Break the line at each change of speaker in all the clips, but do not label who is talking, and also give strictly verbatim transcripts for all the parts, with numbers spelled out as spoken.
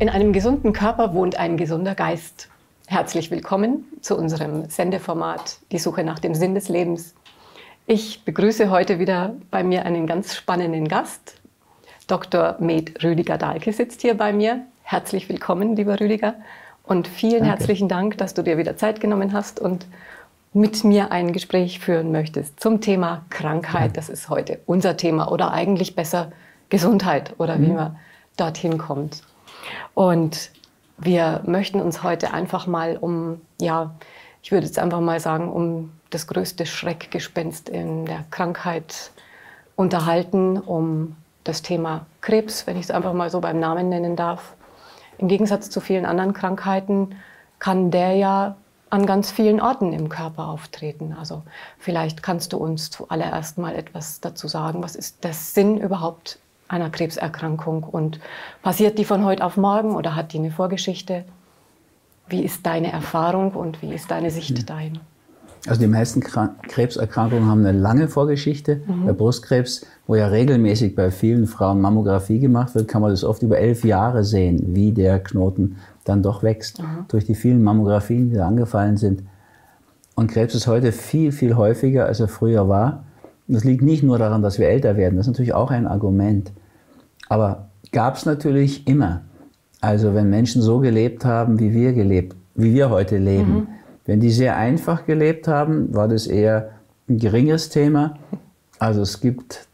In einem gesunden Körper wohnt ein gesunder Geist. Herzlich willkommen zu unserem Sendeformat Die Suche nach dem Sinn des Lebens. Ich begrüße heute wieder bei mir einen ganz spannenden Gast. Doktor Med Rüdiger Dahlke sitzt hier bei mir. Herzlich willkommen, lieber Rüdiger. Und vielen Danke. Herzlichen Dank, dass du dir wieder Zeit genommen hast und mit mir ein Gespräch führen möchtest zum Thema Krankheit. Das ist heute unser Thema oder eigentlich besser Gesundheit oder wie mhm. man dorthin kommt. Und wir möchten uns heute einfach mal um, ja, ich würde jetzt einfach mal sagen, um das größte Schreckgespenst in der Krankheit unterhalten, um das Thema Krebs, wenn ich es einfach mal so beim Namen nennen darf. Im Gegensatz zu vielen anderen Krankheiten kann der ja an ganz vielen Orten im Körper auftreten. Also vielleicht kannst du uns zuallererst mal etwas dazu sagen, was ist der Sinn überhaupt einer Krebserkrankung und passiert die von heute auf morgen oder hat die eine Vorgeschichte? Wie ist deine Erfahrung und wie ist deine Sicht dahin?
Also die meisten Krebserkrankungen haben eine lange Vorgeschichte. Mhm. Bei Brustkrebs, wo ja regelmäßig bei vielen Frauen Mammographie gemacht wird, kann man das oft über elf Jahre sehen, wie der Knoten dann doch wächst. Mhm. Durch die vielen Mammografien, die da angefallen sind. Und Krebs ist heute viel, viel häufiger, als er früher war. Das liegt nicht nur daran, dass wir älter werden, das ist natürlich auch ein Argument. Aber gab es natürlich immer. Also wenn Menschen so gelebt haben, wie wir gelebt, wie wir heute leben. Mhm. Wenn die sehr einfach gelebt haben, war das eher ein geringes Thema. Also es gibt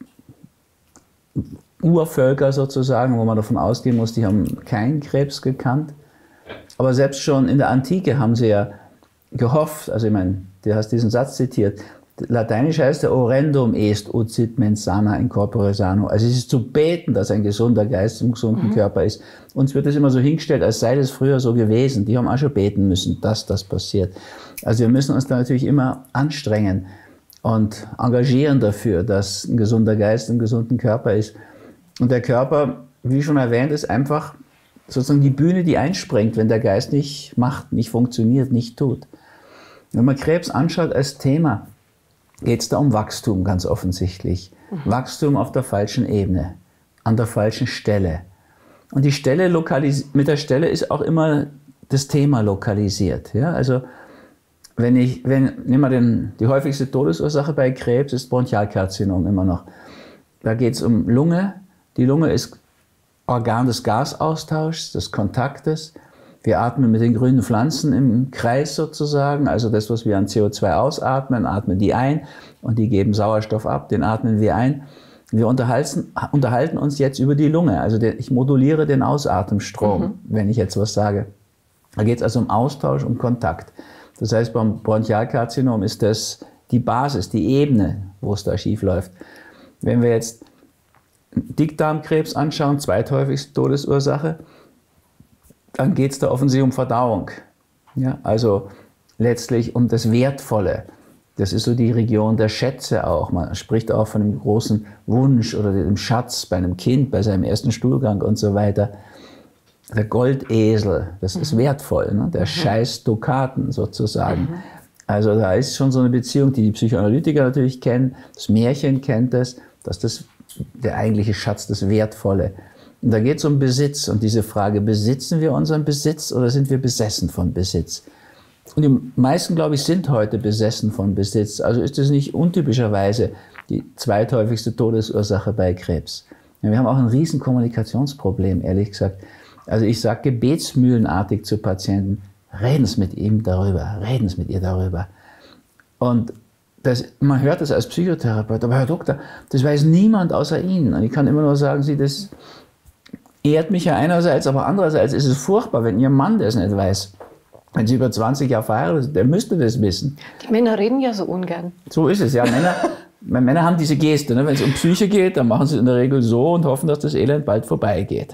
Urvölker sozusagen, wo man davon ausgehen muss, die haben keinen Krebs gekannt. Aber selbst schon in der Antike haben sie ja gehofft, also ich meine, du hast diesen Satz zitiert, lateinisch heißt der orendum est ocit mens sana in corpore sano. Also es ist zu beten, dass ein gesunder Geist im gesunden mhm. Körper ist. Uns wird das immer so hingestellt, als sei das früher so gewesen. Die haben auch schon beten müssen, dass das passiert. Also wir müssen uns da natürlich immer anstrengen und engagieren dafür, dass ein gesunder Geist im gesunden Körper ist. Und der Körper, wie schon erwähnt, ist einfach sozusagen die Bühne, die einspringt, wenn der Geist nicht macht, nicht funktioniert, nicht tut. Wenn man Krebs anschaut als Thema, geht es da um Wachstum ganz offensichtlich. Mhm. Wachstum auf der falschen Ebene, an der falschen Stelle. Und die Stelle mit der Stelle ist auch immer das Thema lokalisiert. Ja? Also wenn ich, wenn, nehmen wir den, die häufigste Todesursache bei Krebs ist Bronchialkarzinom immer noch. Da geht es um Lunge. Die Lunge ist Organ des Gasaustauschs, des Kontaktes. Wir atmen mit den grünen Pflanzen im Kreis sozusagen, also das, was wir an C O zwei ausatmen, atmen die ein und die geben Sauerstoff ab, den atmen wir ein. Wir unterhalten, unterhalten uns jetzt über die Lunge, also der, ich moduliere den Ausatemstrom, mhm. wenn ich jetzt was sage. Da geht es also um Austausch, um Kontakt. Das heißt, beim Bronchialkarzinom ist das die Basis, die Ebene, wo es da schief läuft. Wenn wir jetzt Dickdarmkrebs anschauen, zweithäufigste Todesursache, dann geht es da offensichtlich um Verdauung. Ja, also letztlich um das Wertvolle. Das ist so die Region der Schätze auch. Man spricht auch von dem großen Wunsch oder dem Schatz bei einem Kind, bei seinem ersten Stuhlgang und so weiter. Der Goldesel, das ist wertvoll, ne? Der mhm. Scheiß Dukaten sozusagen. Mhm. Also da ist schon so eine Beziehung, die die Psychoanalytiker natürlich kennen, das Märchen kennt das, dass das der eigentliche Schatz, das Wertvolle. Und da geht es um Besitz und diese Frage, besitzen wir unseren Besitz oder sind wir besessen von Besitz? Und die meisten, glaube ich, sind heute besessen von Besitz. Also ist es nicht untypischerweise die zweithäufigste Todesursache bei Krebs. Ja, wir haben auch ein riesen Kommunikationsproblem, ehrlich gesagt. Also ich sage gebetsmühlenartig zu Patienten, reden Sie mit ihm darüber, reden Sie mit ihr darüber. Und das, man hört das als Psychotherapeut, aber Herr Doktor, das weiß niemand außer Ihnen. Und ich kann immer nur sagen, Sie, das ehrt mich ja einerseits, aber andererseits ist es furchtbar, wenn Ihr Mann das nicht weiß. Wenn Sie über zwanzig Jahre verheiratet sind, der müsste das wissen.
Die Männer reden ja so ungern.
So ist es, ja. Männer, Männer haben diese Geste. Ne? Wenn es um Psyche geht, dann machen sie es in der Regel so und hoffen, dass das Elend bald vorbeigeht.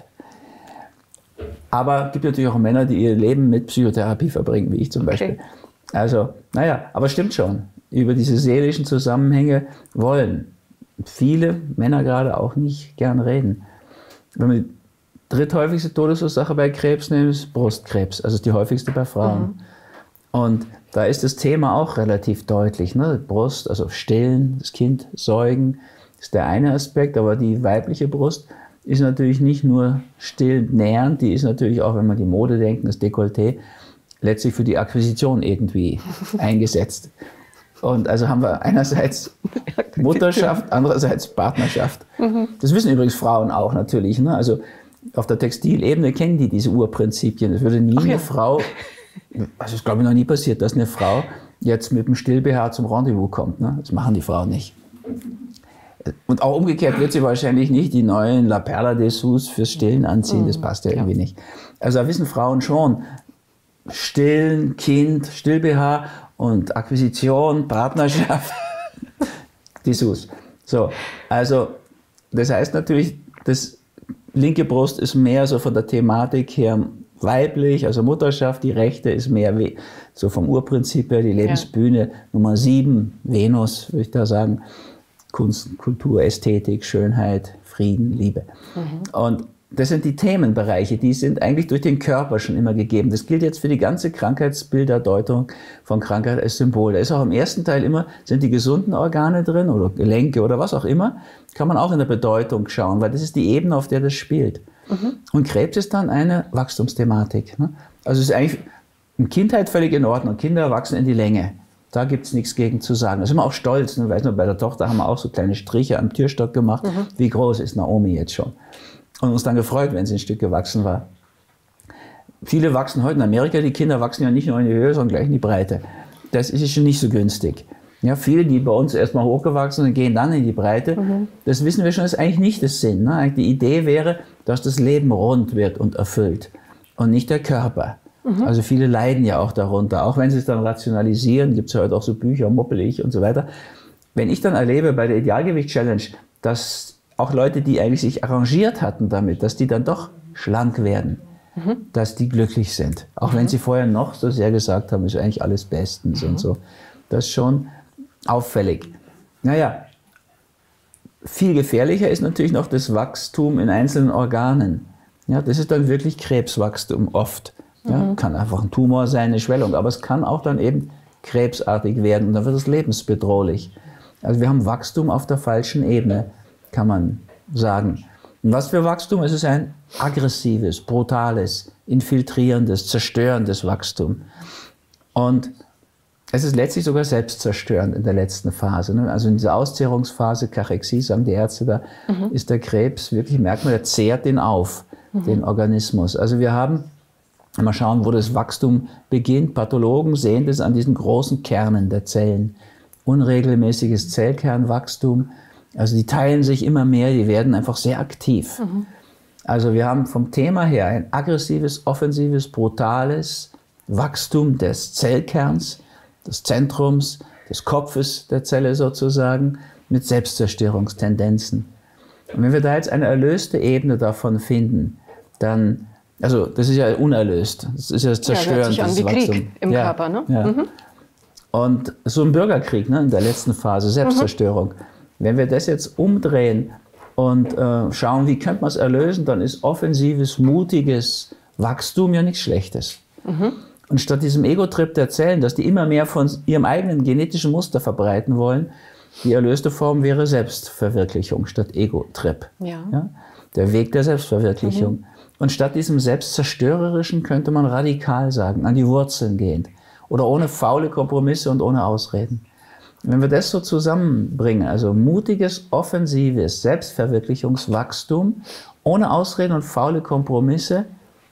Aber es gibt natürlich auch Männer, die ihr Leben mit Psychotherapie verbringen, wie ich zum Beispiel. Okay. Also, naja, aber stimmt schon. Über diese seelischen Zusammenhänge wollen viele Männer gerade auch nicht gern reden. Wenn man die dritthäufigste Todesursache bei Krebs nimmt, ist Brustkrebs, also ist die häufigste bei Frauen. Mhm. Und da ist das Thema auch relativ deutlich. Ne? Brust, also stillen, das Kind säugen, ist der eine Aspekt, aber die weibliche Brust ist natürlich nicht nur still nährend, die ist natürlich auch, wenn man die Mode denkt, das Dekolleté, letztlich für die Akquisition irgendwie eingesetzt. Und also haben wir einerseits Mutterschaft, andererseits Partnerschaft. Mhm. Das wissen übrigens Frauen auch natürlich. Ne? Also auf der Textilebene kennen die diese Urprinzipien. Es würde nie Ach, eine ja. Frau, also es glaube ich noch nie passiert, dass eine Frau jetzt mit dem Still-B H zum Rendezvous kommt. Ne? Das machen die Frauen nicht. Und auch umgekehrt wird sie wahrscheinlich nicht die neuen La Perla Dessous fürs Stillen anziehen. Das passt ja irgendwie ja. nicht. Also da wissen Frauen schon, Stillen, Kind, Still-B H und Akquisition, Partnerschaft, Dessous. So, also das heißt natürlich, das linke Brust ist mehr so von der Thematik her weiblich, also Mutterschaft, die rechte ist mehr so vom Urprinzip her, die Lebensbühne ja. Nummer sieben, Venus, würde ich da sagen, Kunst, Kultur, Ästhetik, Schönheit, Frieden, Liebe. Mhm. Und das sind die Themenbereiche, die sind eigentlich durch den Körper schon immer gegeben. Das gilt jetzt für die ganze Krankheitsbilderdeutung von Krankheit als Symbol. Da ist auch im ersten Teil immer, sind die gesunden Organe drin oder Gelenke oder was auch immer, kann man auch in der Bedeutung schauen, weil das ist die Ebene, auf der das spielt. Mhm. Und Krebs ist dann eine Wachstumsthematik. Ne? Also es ist eigentlich in Kindheit völlig in Ordnung. Kinder wachsen in die Länge. Da gibt es nichts gegen zu sagen. Da sind wir auch stolz. Ne? Weiß nur, bei der Tochter haben wir auch so kleine Striche am Türstock gemacht. Mhm. Wie groß ist Naomi jetzt schon? Und uns dann gefreut, wenn sie ein Stück gewachsen war. Viele wachsen heute in Amerika, die Kinder wachsen ja nicht nur in die Höhe, sondern gleich in die Breite. Das ist schon nicht so günstig. Ja, viele, die bei uns erstmal hochgewachsen sind, gehen dann in die Breite. Mhm. Das wissen wir schon, das ist eigentlich nicht der Sinn. Ne? Die Idee wäre, dass das Leben rund wird und erfüllt und nicht der Körper. Mhm. Also viele leiden ja auch darunter, auch wenn sie es dann rationalisieren, gibt es ja heute auch so Bücher, moppelig und so weiter. Wenn ich dann erlebe bei der Idealgewicht-Challenge, dass auch Leute, die eigentlich sich arrangiert hatten damit, dass die dann doch schlank werden, mhm. dass die glücklich sind. Auch mhm. wenn sie vorher noch so sehr gesagt haben, ist eigentlich alles bestens mhm. und so. Das ist schon auffällig. Naja, viel gefährlicher ist natürlich noch das Wachstum in einzelnen Organen. Ja, das ist dann wirklich Krebswachstum oft. Ja, mhm. Kann einfach ein Tumor sein, eine Schwellung, aber es kann auch dann eben krebsartig werden und dann wird es lebensbedrohlich. Also wir haben Wachstum auf der falschen Ebene, kann man sagen. Und was für Wachstum? Es ist ein aggressives, brutales, infiltrierendes, zerstörendes Wachstum. Und es ist letztlich sogar selbstzerstörend in der letzten Phase. Ne? Also in dieser Auszehrungsphase, Kachexie, sagen die Ärzte da, mhm. ist der Krebs wirklich, merkt man, der zehrt den auf, mhm. den Organismus. Also wir haben, mal schauen, wo das Wachstum beginnt. Pathologen sehen das an diesen großen Kernen der Zellen. Unregelmäßiges Zellkernwachstum. Also die teilen sich immer mehr, die werden einfach sehr aktiv. Mhm. Also wir haben vom Thema her ein aggressives, offensives, brutales Wachstum des Zellkerns, des Zentrums, des Kopfes der Zelle sozusagen, mit Selbstzerstörungstendenzen. Und wenn wir da jetzt eine erlöste Ebene davon finden, dann, also das ist ja unerlöst, das ist ja das Zerstören
ja,
des
Wachstums. Krieg im ja, Körper, ne?
Ja. Mhm. Und so ein Bürgerkrieg, ne, in der letzten Phase, Selbstzerstörung. Mhm. Wenn wir das jetzt umdrehen und äh, schauen, wie könnte man es erlösen, dann ist offensives, mutiges Wachstum ja nichts Schlechtes. Mhm. Und statt diesem Ego-Trip der Zellen, dass die immer mehr von ihrem eigenen genetischen Muster verbreiten wollen, die erlöste Form wäre Selbstverwirklichung statt Ego-Trip. Ja. Ja? Der Weg der Selbstverwirklichung. Mhm. Und statt diesem Selbstzerstörerischen könnte man radikal sagen, an die Wurzeln gehend. Oder ohne faule Kompromisse und ohne Ausreden. Wenn wir das so zusammenbringen, also mutiges, offensives Selbstverwirklichungswachstum, ohne Ausreden und faule Kompromisse,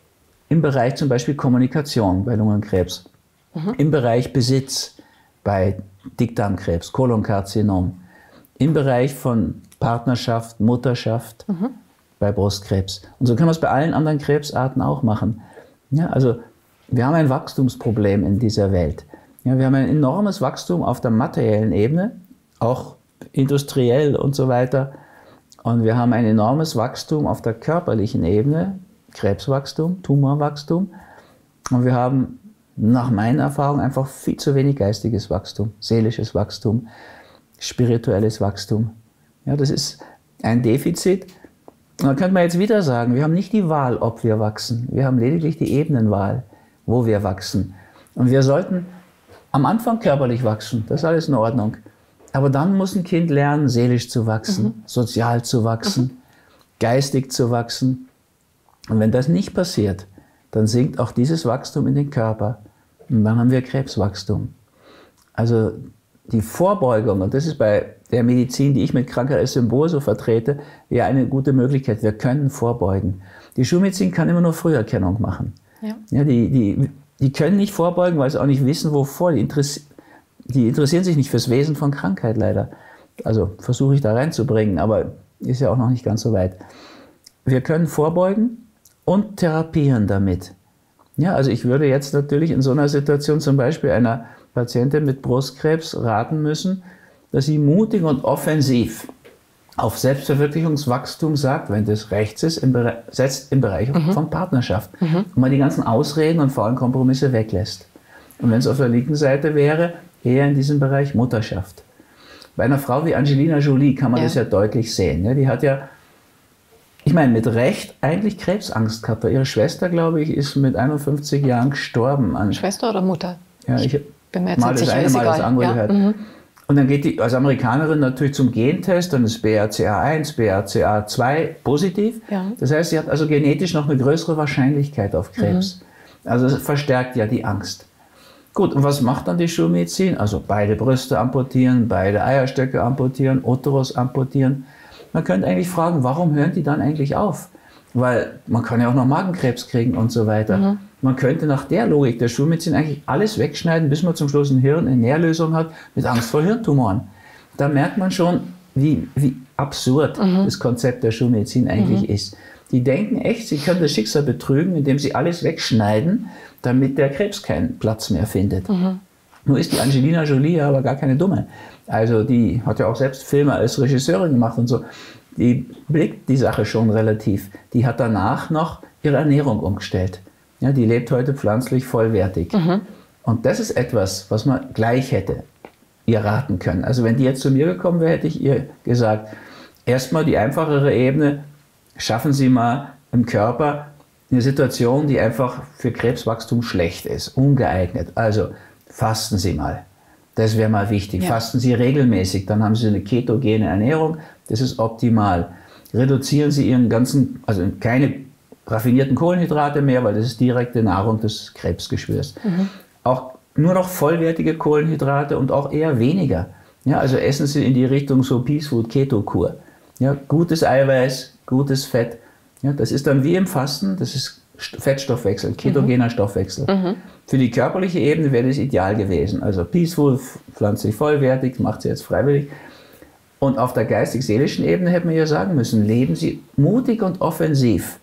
im Bereich zum Beispiel Kommunikation bei Lungenkrebs, mhm. im Bereich Besitz bei Dickdarmkrebs, Kolonkarzinom, im Bereich von Partnerschaft, Mutterschaft mhm. bei Brustkrebs. Und so können wir es bei allen anderen Krebsarten auch machen. Ja, also wir haben ein Wachstumsproblem in dieser Welt. Ja, wir haben ein enormes Wachstum auf der materiellen Ebene, auch industriell und so weiter. Und wir haben ein enormes Wachstum auf der körperlichen Ebene, Krebswachstum, Tumorwachstum. Und wir haben nach meiner Erfahrung einfach viel zu wenig geistiges Wachstum, seelisches Wachstum, spirituelles Wachstum. Ja, das ist ein Defizit. Und dann könnte man jetzt wieder sagen, wir haben nicht die Wahl, ob wir wachsen. Wir haben lediglich die Ebenenwahl, wo wir wachsen. Und wir sollten am Anfang körperlich wachsen, das ist alles in Ordnung. Aber dann muss ein Kind lernen, seelisch zu wachsen, mhm. sozial zu wachsen, mhm. geistig zu wachsen. Und wenn das nicht passiert, dann sinkt auch dieses Wachstum in den Körper. Und dann haben wir Krebswachstum. Also die Vorbeugung, und das ist bei der Medizin, die ich mit Krankheit als Symbol so vertrete, ja eine gute Möglichkeit. Wir können vorbeugen. Die Schulmedizin kann immer nur Früherkennung machen. Ja. Ja, die, die, die können nicht vorbeugen, weil sie auch nicht wissen, wovor. Die, interessi die interessieren sich nicht fürs Wesen von Krankheit leider. Also versuche ich da reinzubringen, aber ist ja auch noch nicht ganz so weit. Wir können vorbeugen und therapieren damit. Ja, also ich würde jetzt natürlich in so einer Situation zum Beispiel einer Patientin mit Brustkrebs raten müssen, dass sie mutig und offensiv auf Selbstverwirklichungswachstum sagt, wenn das rechts ist, im setzt im Bereich mhm. von Partnerschaft. Mhm. Und man die ganzen Ausreden und vor allem Kompromisse weglässt. Und wenn es auf der linken Seite wäre, eher in diesem Bereich Mutterschaft. Bei einer Frau wie Angelina Jolie kann man ja. das ja deutlich sehen. Ja, die hat ja, ich meine, mit Recht eigentlich Krebsangst gehabt. Ihre Schwester, glaube ich, ist mit einundfünfzig Jahren gestorben. An
Schwester oder Mutter?
Ja, ich
bin mir jetzt
mal
nicht
das
sicher,
eine, mal das andere
ja.
gehört.
Mhm.
Und dann geht die als Amerikanerin natürlich zum Gentest, dann ist B R C A eins, B R C A zwei positiv. Ja. Das heißt, sie hat also genetisch noch eine größere Wahrscheinlichkeit auf Krebs. Mhm. Also das verstärkt ja die Angst. Gut, und was macht dann die Schulmedizin? Also beide Brüste amputieren, beide Eierstöcke amputieren, Uterus amputieren. Man könnte eigentlich fragen, warum hören die dann eigentlich auf? Weil man kann ja auch noch Magenkrebs kriegen und so weiter. Mhm. Man könnte nach der Logik der Schulmedizin eigentlich alles wegschneiden, bis man zum Schluss ein Hirn in Nährlösung hat, mit Angst vor Hirntumoren. Da merkt man schon, wie, wie absurd mhm. das Konzept der Schulmedizin eigentlich mhm. ist. Die denken echt, sie können das Schicksal betrügen, indem sie alles wegschneiden, damit der Krebs keinen Platz mehr findet. Mhm. Nur ist die Angelina Jolie aber gar keine Dumme. Also die hat ja auch selbst Filme als Regisseurin gemacht und so. Die blickt die Sache schon relativ. Die hat danach noch ihre Ernährung umgestellt. Ja, die lebt heute pflanzlich vollwertig. Mhm. Und das ist etwas, was man gleich hätte ihr raten können. Also wenn die jetzt zu mir gekommen wäre, hätte ich ihr gesagt, erstmal die einfachere Ebene, schaffen Sie mal im Körper eine Situation, die einfach für Krebswachstum schlecht ist, ungeeignet. Also fasten Sie mal. Das wäre mal wichtig. Ja. Fasten Sie regelmäßig, dann haben Sie eine ketogene Ernährung, das ist optimal. Reduzieren Sie Ihren ganzen, also keine raffinierten Kohlenhydrate mehr, weil das ist direkte Nahrung des Krebsgeschwürs. Mhm. Auch nur noch vollwertige Kohlenhydrate und auch eher weniger. Ja, also essen Sie in die Richtung so Peace Food, Keto-Kur. Ja, gutes Eiweiß, gutes Fett. Ja, das ist dann wie im Fasten, das ist Fettstoffwechsel, ketogener mhm. Stoffwechsel. Mhm. Für die körperliche Ebene wäre das ideal gewesen. Also Peace Food, pflanzlich vollwertig, macht sie jetzt freiwillig. Und auf der geistig-seelischen Ebene hätte man ja sagen müssen, leben Sie mutig und offensiv.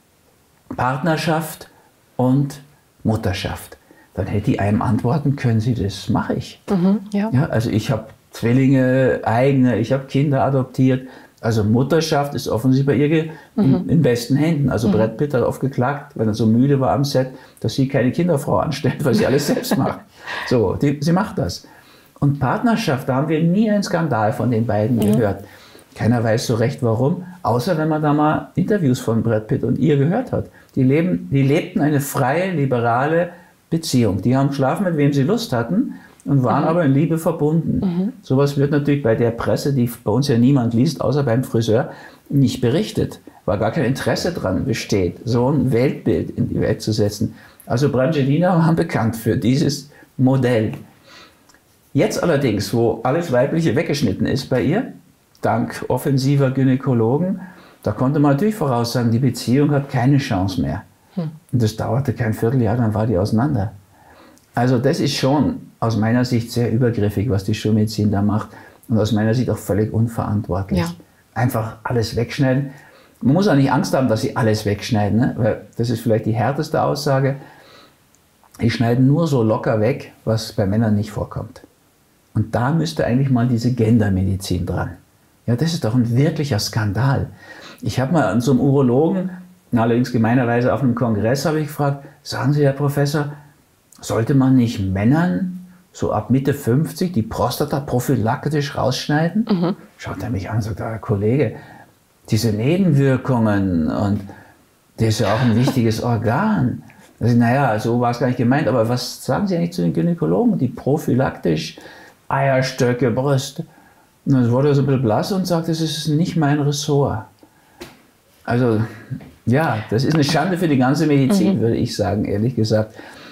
Partnerschaft und Mutterschaft. Dann hätte die einem antworten können, Sie, das mache ich. Mhm, ja. Ja, also ich habe Zwillinge, eigene, ich habe Kinder adoptiert. Also Mutterschaft ist offensichtlich bei ihr in, mhm. in besten Händen. Also mhm. Brad Pitt hat oft geklagt, wenn er so müde war am Set, dass sie keine Kinderfrau anstellt, weil sie alles selbst macht. So, die, sie macht das. Und Partnerschaft, da haben wir nie einen Skandal von den beiden mhm. gehört. Keiner weiß so recht warum, außer wenn man da mal Interviews von Brad Pitt und ihr gehört hat. Die, leben, die lebten eine freie, liberale Beziehung. Die haben geschlafen, mit wem sie Lust hatten und waren mhm. aber in Liebe verbunden. Mhm. Sowas wird natürlich bei der Presse, die bei uns ja niemand liest, außer beim Friseur, nicht berichtet, weil gar kein Interesse daran besteht, so ein Weltbild in die Welt zu setzen. Also Brangelina waren bekannt für dieses Modell. Jetzt allerdings, wo alles Weibliche weggeschnitten ist bei ihr, dank offensiver Gynäkologen, da konnte man natürlich voraussagen, die Beziehung hat keine Chance mehr. Hm. Und das dauerte kein Vierteljahr, dann war die auseinander. Also das ist schon aus meiner Sicht sehr übergriffig, was die Schulmedizin da macht und aus meiner Sicht auch völlig unverantwortlich. Ja. Einfach alles wegschneiden. Man muss auch nicht Angst haben, dass sie alles wegschneiden, ne? Weil das ist vielleicht die härteste Aussage. Die schneiden nur so locker weg, was bei Männern nicht vorkommt. Und da müsste eigentlich mal diese Gendermedizin dran. Ja, das ist doch ein wirklicher Skandal. Ich habe mal an so einem Urologen, allerdings gemeinerweise auf einem Kongress, habe ich gefragt, sagen Sie, Herr Professor, sollte man nicht Männern so ab Mitte fünfzig die Prostata prophylaktisch rausschneiden? Mhm. Schaut er mich an und sagt, Herr Kollege, diese Nebenwirkungen und das ist ja auch ein wichtiges Organ. Also, naja, so war es gar nicht gemeint, aber was sagen Sie eigentlich zu den Gynäkologen, die prophylaktisch Eierstöcke, Brüste? Und dann wurde er so ein bisschen blass und sagt, das ist nicht mein Ressort. Also ja, das ist eine Schande für die ganze Medizin, mhm. würde ich sagen, ehrlich gesagt.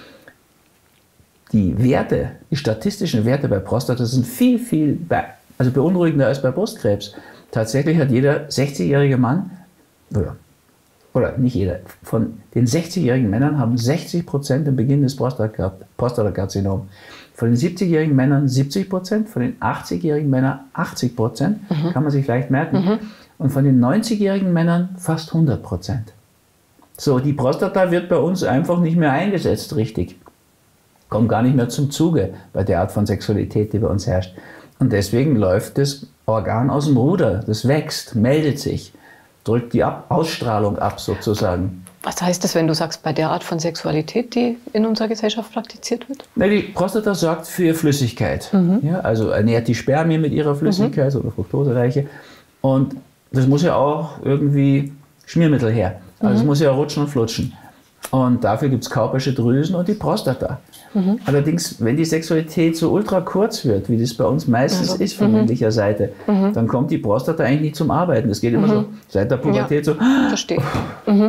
Die Werte, die statistischen Werte bei Prostata sind viel, viel be also beunruhigender als bei Brustkrebs. Tatsächlich hat jeder sechzigjährige Mann, oder, oder nicht jeder, von den sechzigjährigen Männern haben sechzig Prozent den Beginn des Prostatakarzinoms. Von den siebzigjährigen Männern siebzig Prozent, von den achtzigjährigen Männern achtzig Prozent, mhm. kann man sich leicht merken. Mhm. Und von den neunzigjährigen Männern fast hundert Prozent. So, die Prostata wird bei uns einfach nicht mehr eingesetzt, richtig. Kommt gar nicht mehr zum Zuge bei der Art von Sexualität, die bei uns herrscht. Und deswegen läuft das Organ aus dem Ruder, das wächst, meldet sich, drückt die ab Ausstrahlung ab sozusagen.
Was heißt das, wenn du sagst, bei der Art von Sexualität, die in unserer Gesellschaft praktiziert wird?
Na, die Prostata sorgt für Flüssigkeit. Mhm. Ja, also ernährt die Spermien mit ihrer Flüssigkeit, mhm. oder Fructosereiche. Und das muss ja auch irgendwie Schmiermittel her. Also mhm. es muss ja rutschen und flutschen. Und dafür gibt es kaupische Drüsen und die Prostata. Mhm. Allerdings, wenn die Sexualität so ultra kurz wird, wie das bei uns meistens also, ist von mhm. männlicher Seite, mhm. dann kommt die Prostata eigentlich nicht zum Arbeiten. Das geht immer mhm. so seit der Pubertät ja. so.
Verstehe. Mhm.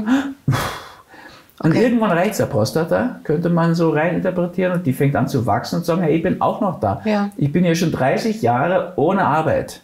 Und
okay.
irgendwann reicht der Prostata, könnte man so reininterpretieren, und die fängt an zu wachsen und zu sagen, hey, ich bin auch noch da.
Ja.
Ich bin ja schon dreißig Jahre ohne Arbeit.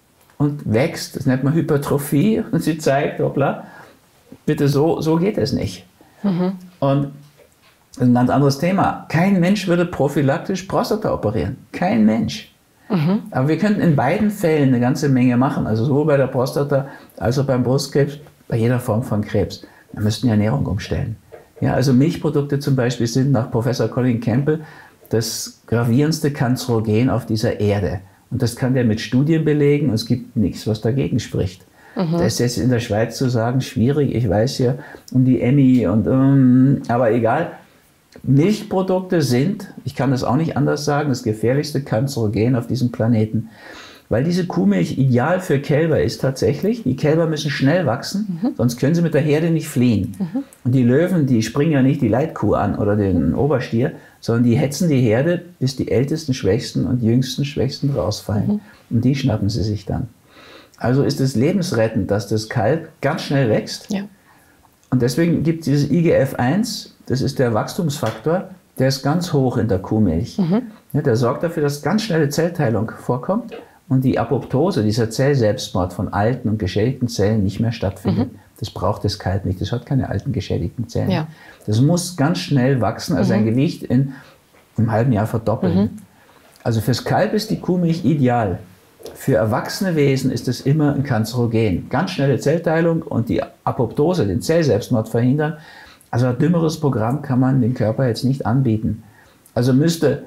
Und wächst, das nennt man Hypertrophie, und sie zeigt, hoppla, bitte so, so geht es nicht. Mhm. Und ein ganz anderes Thema. Kein Mensch würde prophylaktisch Prostata operieren. Kein Mensch. Mhm. Aber wir könnten in beiden Fällen eine ganze Menge machen. Also sowohl bei der Prostata als auch beim Brustkrebs, bei jeder Form von Krebs. Wir müssten die Ernährung umstellen. Ja, also Milchprodukte zum Beispiel sind nach Professor Colin Campbell das gravierendste Kanzerogen auf dieser Erde. Und das kann der mit Studien belegen, und es gibt nichts, was dagegen spricht. Mhm. Das ist jetzt in der Schweiz zu sagen schwierig. Ich weiß ja um die Emmy und um, aber egal. Milchprodukte sind, ich kann das auch nicht anders sagen, das gefährlichste Kanzerogen auf diesem Planeten. Weil diese Kuhmilch ideal für Kälber ist tatsächlich. Die Kälber müssen schnell wachsen, mhm. sonst können sie mit der Herde nicht fliehen. Mhm. Und die Löwen, die springen ja nicht die Leitkuh an oder den Oberstier, sondern die hetzen die Herde, bis die ältesten, schwächsten und jüngsten, schwächsten rausfallen. Mhm. Und die schnappen sie sich dann. Also ist es lebensrettend, dass das Kalb ganz schnell wächst. Ja. Und deswegen gibt es dieses I G F eins, das ist der Wachstumsfaktor, der ist ganz hoch in der Kuhmilch. Mhm. Ja, der sorgt dafür, dass ganz schnelle Zellteilung vorkommt und die Apoptose, dieser Zellselbstmord von alten und geschädigten Zellen nicht mehr stattfindet. Mhm. Das braucht das Kalb nicht, das hat keine alten geschädigten Zellen. Ja. Das muss ganz schnell wachsen, also mhm. sein Gewicht in einem halben Jahr verdoppeln. Mhm. Also fürs Kalb ist die Kuhmilch ideal. Für erwachsene Wesen ist es immer ein Kanzerogen. Ganz schnelle Zellteilung und die Apoptose, den Zellselbstmord verhindern. Also ein dümmeres Programm kann man dem Körper jetzt nicht anbieten. Also müsste,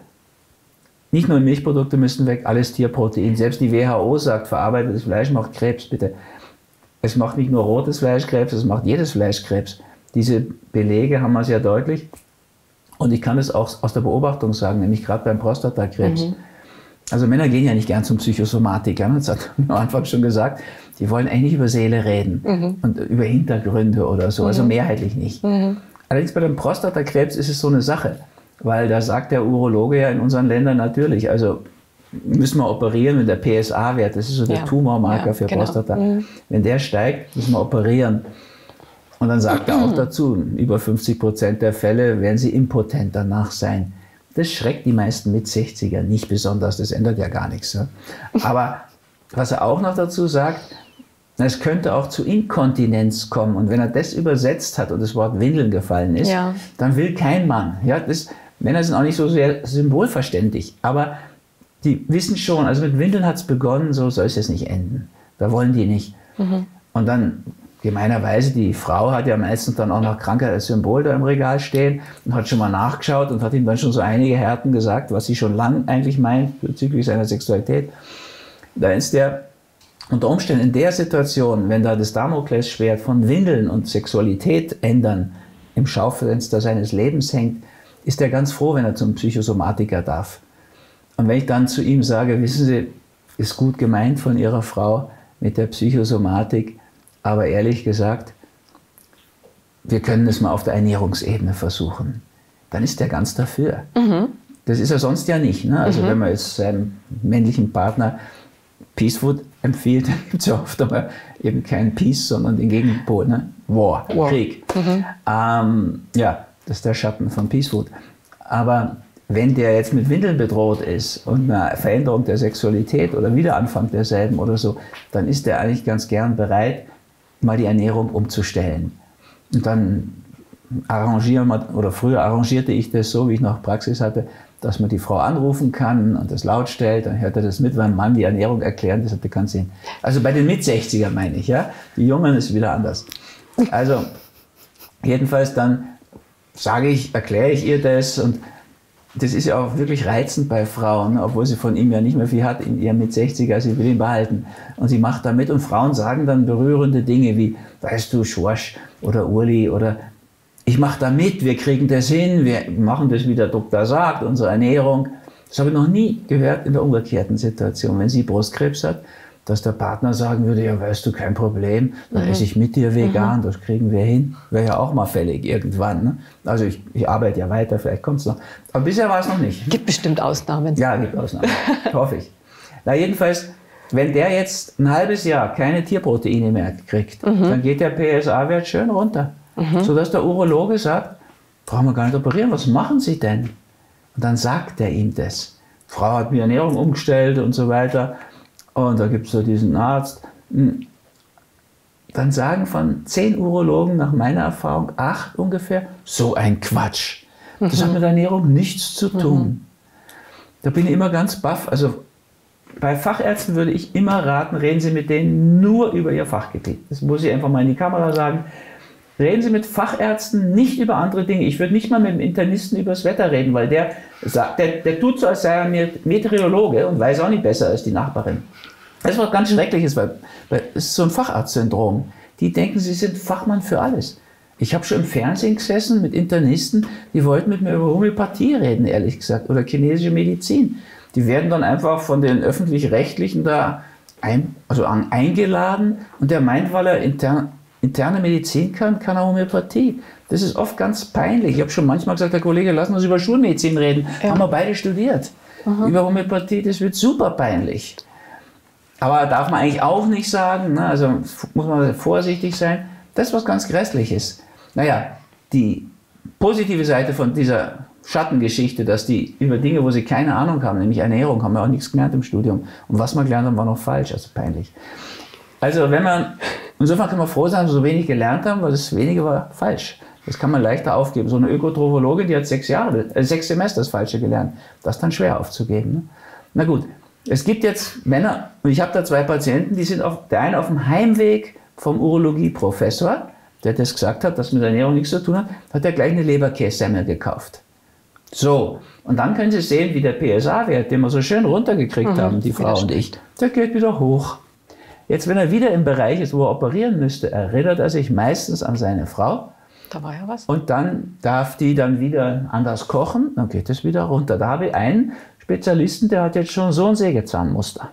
nicht nur Milchprodukte müssten weg, alles Tierprotein. Selbst die W H O sagt, verarbeitetes Fleisch macht Krebs, bitte. Es macht nicht nur rotes Fleisch Krebs, es macht jedes Fleisch Krebs. Diese Belege haben wir sehr deutlich. Und ich kann es auch aus der Beobachtung sagen, nämlich gerade beim Prostatakrebs. Mhm. Also Männer gehen ja nicht gern zum Psychosomatiker, das hat man am Anfang schon gesagt. Die wollen eigentlich über Seele reden mhm. und über Hintergründe oder so, mhm. also mehrheitlich nicht. Mhm. Allerdings bei dem Prostatakrebs ist es so eine Sache, weil da sagt der Urologe ja in unseren Ländern natürlich, also müssen wir operieren, wenn der P S A-Wert, das ist so der ja. Tumormarker ja, für genau. Prostata, mhm. wenn der steigt, müssen wir operieren. Und dann sagt er auch dazu, über fünfzig Prozent der Fälle werden sie impotent danach sein. Das schreckt die meisten mit sechziger nicht besonders, das ändert ja gar nichts. Ja. Aber was er auch noch dazu sagt, es könnte auch zu Inkontinenz kommen. Und wenn er das übersetzt hat und das Wort Windeln gefallen ist, ja. dann will kein Mann. Ja, das, Männer sind auch nicht so sehr symbolverständlich, aber die wissen schon, also mit Windeln hat es begonnen, so soll es jetzt nicht enden. Da wollen die nicht. Mhm. Und dann gemeinerweise, die Frau hat ja meistens dann auch noch Krankheit als Symbol da im Regal stehen und hat schon mal nachgeschaut und hat ihm dann schon so einige Härten gesagt, was sie schon lang eigentlich meint bezüglich seiner Sexualität. Da ist der unter Umständen in der Situation, wenn da das Damoklesschwert von Windeln und Sexualität ändern im Schaufenster seines Lebens hängt, ist er ganz froh, wenn er zum Psychosomatiker darf. Und wenn ich dann zu ihm sage, wissen Sie, ist gut gemeint von Ihrer Frau mit der Psychosomatik, aber ehrlich gesagt, wir können es mal auf der Ernährungsebene versuchen. Dann ist er ganz dafür. Mhm. Das ist er sonst ja nicht. Ne? Also mhm. wenn man jetzt seinem männlichen Partner Peace Food empfiehlt, dann gibt es ja oft aber eben kein Peace, sondern den Gegenpol, ne? War, War, Krieg. Mhm. Ähm, ja, das ist der Schatten von Peace Food. Aber wenn der jetzt mit Windeln bedroht ist und eine Veränderung der Sexualität oder Wiederanfang derselben oder so, dann ist der eigentlich ganz gern bereit, mal die Ernährung umzustellen. Und dann arrangieren wir, oder früher arrangierte ich das so, wie ich noch Praxis hatte, dass man die Frau anrufen kann und das laut stellt, dann hört er das mit, weil ein Mann die Ernährung erklären, das hatte keinen Sinn. Also bei den Mit-sechzigern meine ich, ja. Die Jungen ist wieder anders. Also jedenfalls dann sage ich, erkläre ich ihr das und das ist ja auch wirklich reizend bei Frauen, obwohl sie von ihm ja nicht mehr viel hat in ihrem Mit-sechziger, sie will ihn behalten. Und sie macht da mit und Frauen sagen dann berührende Dinge wie, weißt du, Schorsch oder Urli oder ich mache da mit, wir kriegen das hin, wir machen das, wie der Doktor sagt, unsere Ernährung. Das habe ich noch nie gehört in der umgekehrten Situation. Wenn sie Brustkrebs hat, dass der Partner sagen würde, ja, weißt du, kein Problem, dann esse ich mit dir vegan, mhm. das kriegen wir hin. Wäre ja auch mal fällig irgendwann. Ne? Also ich, ich arbeite ja weiter, vielleicht kommt es noch. Aber bisher war es noch nicht.
Gibt bestimmt Ausnahmen.
Ja, gibt Ausnahmen, hoffe ich. Na jedenfalls, wenn der jetzt ein halbes Jahr keine Tierproteine mehr kriegt, mhm. dann geht der P S A-Wert schön runter. Mhm. Sodass der Urologe sagt, brauchen wir gar nicht operieren, was machen Sie denn? Und dann sagt er ihm das. Die Frau hat mir Ernährung umgestellt und so weiter. Und da gibt es so diesen Arzt. Dann sagen von zehn Urologen nach meiner Erfahrung acht ungefähr, so ein Quatsch. Das mhm. hat mit Ernährung nichts zu tun. Mhm. Da bin ich immer ganz baff. Also bei Fachärzten würde ich immer raten, reden Sie mit denen nur über Ihr Fachgebiet. Das muss ich einfach mal in die Kamera sagen. Reden Sie mit Fachärzten nicht über andere Dinge. Ich würde nicht mal mit dem Internisten über das Wetter reden, weil der, sagt, der, der tut so, als sei er Meteorologe und weiß auch nicht besser als die Nachbarin. Das ist was ganz Schreckliches, weil, weil es ist so ein Facharztsyndrom. Die denken, sie sind Fachmann für alles. Ich habe schon im Fernsehen gesessen mit Internisten, die wollten mit mir über Homöopathie reden, ehrlich gesagt, oder chinesische Medizin. Die werden dann einfach von den Öffentlich-Rechtlichen da ein, also an, eingeladen und der meint, weil er intern interne Medizin kann, kann er Homöopathie. Das ist oft ganz peinlich. Ich habe schon manchmal gesagt, Herr Kollege, lassen wir uns über Schulmedizin reden. Ja. Haben wir beide studiert. Mhm. Über Homöopathie, das wird super peinlich. Aber darf man eigentlich auch nicht sagen, ne? Also muss man vorsichtig sein. Das ist was ganz Grässliches. Naja, die positive Seite von dieser Schattengeschichte, dass die über Dinge, wo sie keine Ahnung haben, nämlich Ernährung, haben wir auch nichts gelernt im Studium. Und was wir gelernt haben, war noch falsch, also peinlich. Also wenn man Insofern kann man froh sein, dass wir so wenig gelernt haben, weil das wenige war falsch. Das kann man leichter aufgeben. So eine Ökotrophologin, die hat sechs Jahre, äh, sechs Semester das Falsche gelernt. Das ist dann schwer aufzugeben. Ne? Na gut, es gibt jetzt Männer, und ich habe da zwei Patienten, die sind auf, der eine auf dem Heimweg vom Urologieprofessor, der das gesagt hat, dass mit Ernährung nichts zu tun hat, hat er gleich eine Leberkässemmel gekauft. So, und dann können Sie sehen, wie der P S A-Wert, den wir so schön runtergekriegt mhm, haben, die Frau und ich, der geht wieder hoch. Jetzt, wenn er wieder im Bereich ist, wo er operieren müsste, erinnert er sich meistens an seine Frau.
Da war ja was.
Und dann darf die dann wieder anders kochen, dann geht es wieder runter. Da habe ich einen Spezialisten, der hat jetzt schon so ein Sägezahnmuster.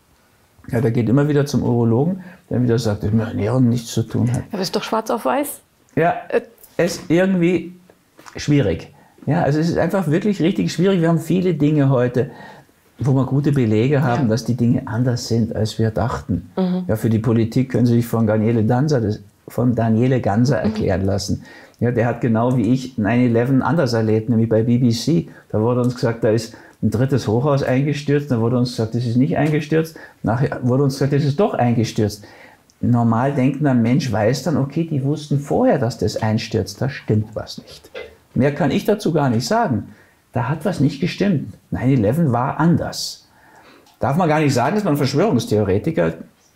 Ja, der geht immer wieder zum Urologen, der wieder sagt, dass mit Ernährung nichts zu tun hat.
Aber ist doch schwarz auf weiß.
Ja, es ist irgendwie schwierig. Ja, also es ist einfach wirklich richtig schwierig. Wir haben viele Dinge heute, wo wir gute Belege haben, ja. dass die Dinge anders sind, als wir dachten. Mhm. Ja, für die Politik können Sie sich von Daniele Ganser, das, von Daniele Ganser erklären mhm. lassen. Ja, der hat genau wie ich nine eleven anders erlebt, nämlich bei B B C. Da wurde uns gesagt, da ist ein drittes Hochhaus eingestürzt. Dann wurde uns gesagt, das ist nicht eingestürzt. Nachher wurde uns gesagt, das ist doch eingestürzt. Normal denkender Mensch weiß dann, okay, die wussten vorher, dass das einstürzt. Da stimmt was nicht. Mehr kann ich dazu gar nicht sagen. Da hat was nicht gestimmt. nine eleven war anders. Darf man gar nicht sagen, dass man ein Verschwörungstheoretiker.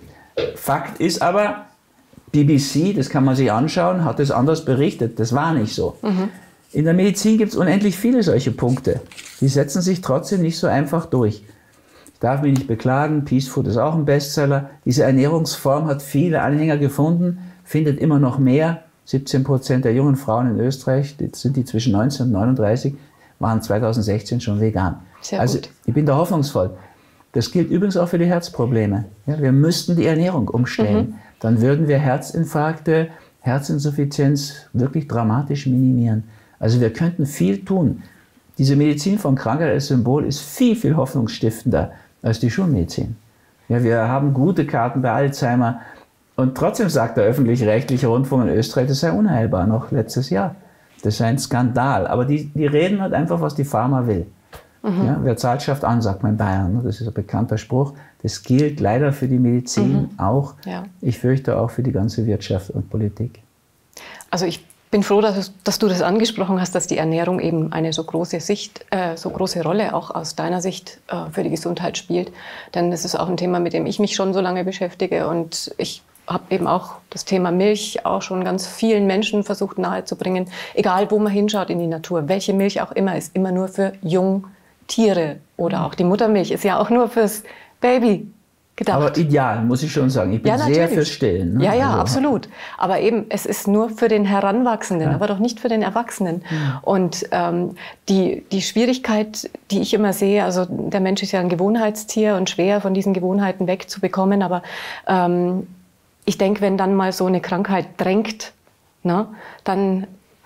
Fakt ist aber, B B C, das kann man sich anschauen, hat es anders berichtet. Das war nicht so. Mhm. In der Medizin gibt es unendlich viele solche Punkte. Die setzen sich trotzdem nicht so einfach durch. Ich darf mich nicht beklagen, Peace Food ist auch ein Bestseller. Diese Ernährungsform hat viele Anhänger gefunden, findet immer noch mehr. siebzehn Prozent der jungen Frauen in Österreich, das sind die zwischen neunzehn und neununddreißig, waren zweitausendsechzehn schon vegan.
Sehr
also
gut.
Ich bin da hoffnungsvoll. Das gilt übrigens auch für die Herzprobleme. Ja, wir müssten die Ernährung umstellen. Mhm. Dann würden wir Herzinfarkte, Herzinsuffizienz wirklich dramatisch minimieren. Also wir könnten viel tun. Diese Medizin von Krankheit als Symbol ist viel, viel hoffnungsstiftender als die Schulmedizin. Ja, wir haben gute Karten bei Alzheimer. Und trotzdem sagt der öffentlich-rechtliche Rundfunk in Österreich, das sei unheilbar, noch letztes Jahr. Das sei ein Skandal. Aber die, die reden halt einfach, was die Pharma will. Mhm. Ja, wer zahlt, schafft an, sagt man in Bayern. Das ist ein bekannter Spruch. Das gilt leider für die Medizin mhm. auch. Ja. Ich fürchte auch für die ganze Wirtschaft und Politik.
Also ich bin froh, dass, dass du das angesprochen hast, dass die Ernährung eben eine so große Sicht, äh, so große Rolle auch aus deiner Sicht äh, für die Gesundheit spielt. Denn das ist auch ein Thema, mit dem ich mich schon so lange beschäftige. Und ich habe eben auch das Thema Milch auch schon ganz vielen Menschen versucht nahezubringen. Egal, wo man hinschaut in die Natur, welche Milch auch immer, ist immer nur für Jungtiere. Oder auch die Muttermilch ist ja auch nur fürs Baby gedacht.
Aber ideal, muss ich schon sagen. Ich bin ja, sehr fürs Stillen. Ne?
Ja, ja, also, absolut. Aber eben, es ist nur für den Heranwachsenden, ja. aber doch nicht für den Erwachsenen. Ja. Und ähm, die, die Schwierigkeit, die ich immer sehe, also der Mensch ist ja ein Gewohnheitstier und schwer von diesen Gewohnheiten wegzubekommen, aber ähm, ich denke, wenn dann mal so eine Krankheit drängt, ne, dann,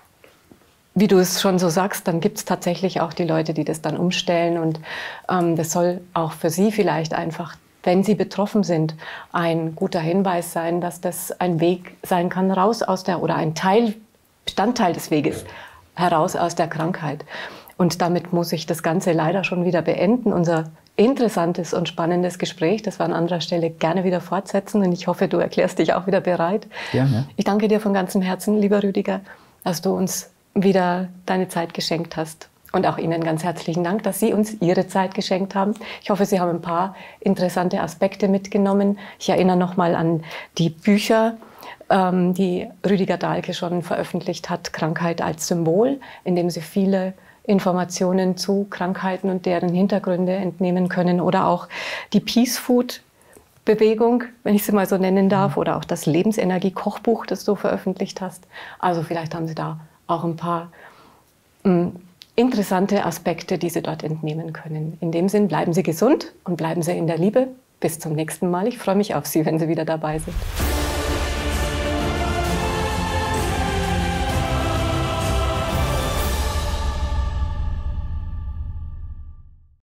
wie du es schon so sagst, dann gibt es tatsächlich auch die Leute, die das dann umstellen. Und ähm, das soll auch für sie vielleicht einfach, wenn sie betroffen sind, ein guter Hinweis sein, dass das ein Weg sein kann, raus aus der, oder ein Teil, Bestandteil des Weges, heraus aus der Krankheit. Und damit muss ich das Ganze leider schon wieder beenden. Unser interessantes und spannendes Gespräch, das wir an anderer Stelle gerne wieder fortsetzen. Und ich hoffe, du erklärst dich auch wieder bereit. Gerne. Ich danke dir von ganzem Herzen, lieber Rüdiger, dass du uns wieder deine Zeit geschenkt hast. Und auch Ihnen ganz herzlichen Dank, dass Sie uns Ihre Zeit geschenkt haben. Ich hoffe, Sie haben ein paar interessante Aspekte mitgenommen. Ich erinnere nochmal an die Bücher, ähm, die Rüdiger Dahlke schon veröffentlicht hat, Krankheit als Symbol, in dem Sie viele Informationen zu Krankheiten und deren Hintergründe entnehmen können. Oder auch die Peace Food Bewegung, wenn ich sie mal so nennen darf, oder auch das Lebensenergie-Kochbuch, das du veröffentlicht hast. Also vielleicht haben Sie da auch ein paar mh, interessante Aspekte, die Sie dort entnehmen können. In dem Sinn, bleiben Sie gesund und bleiben Sie in der Liebe. Bis zum nächsten Mal. Ich freue mich auf Sie, wenn Sie wieder dabei sind.